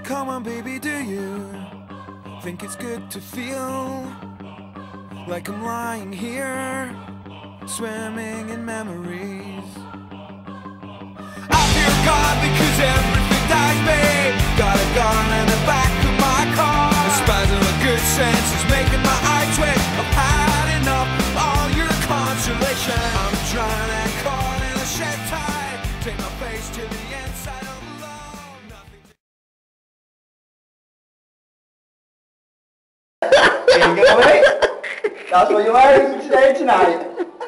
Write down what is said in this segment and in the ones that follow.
Come on baby, do you think it's good to feel like I'm lying here, swimming in memories? I fear God because everything dies me. Got a gun in the back of my car. A spasm of good sense is making my eye twitch. I've had enough of all your consolation. I'm trying to caught in a shed tie. Take my face to the inside of love. Nothing to... Here you go, mate. That's what you're wearing today tonight.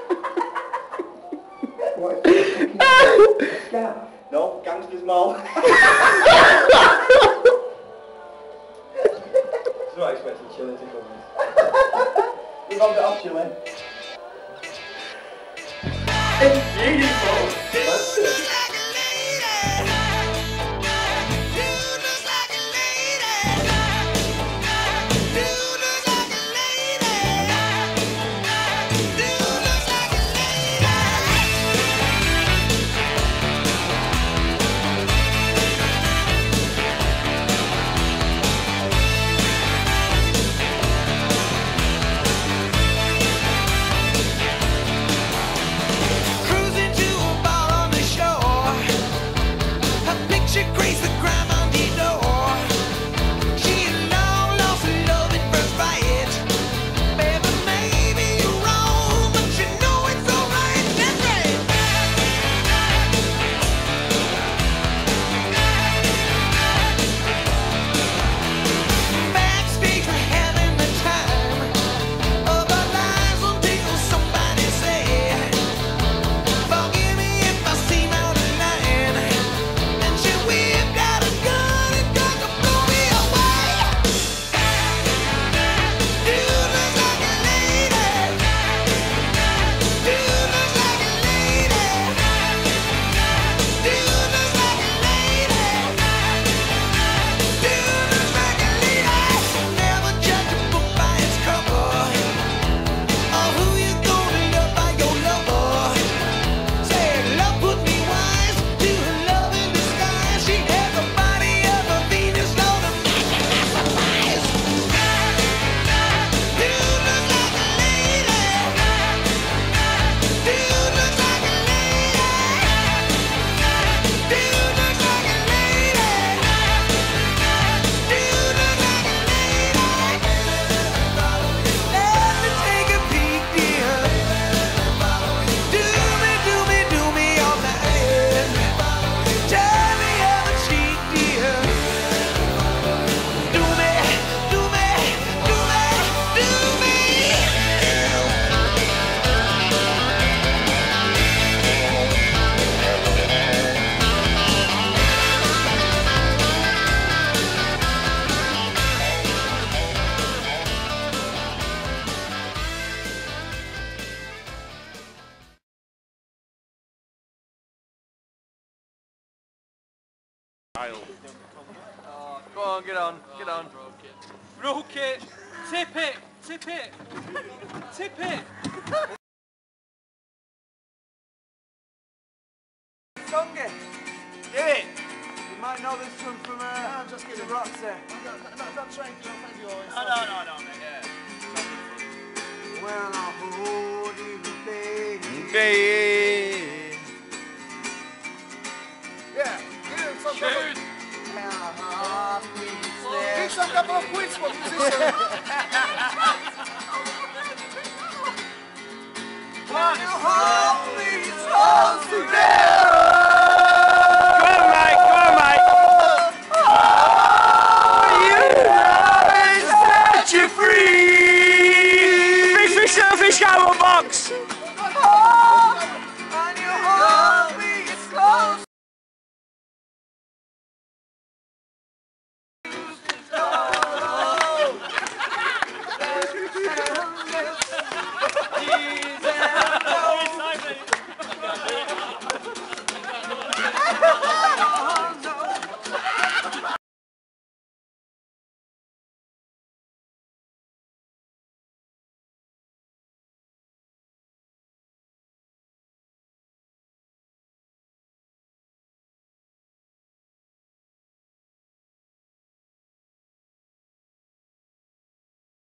What? Scarf? No, Gangster's mole. That's what I expected Chile to come in. We've all got off Chile. It's beautiful. That's it. Oh, go on, get on, get on. Broke it. Tip it, tip it, tip it. Songy, do it. You might know this one from just get the rocks there. Not trying to offend you always. No, mate, yeah. Well, I'll hold you, baby. Baby. Yeah, get it, son. Shoot. He's a couple of quiz for musician. When your heart beats all together.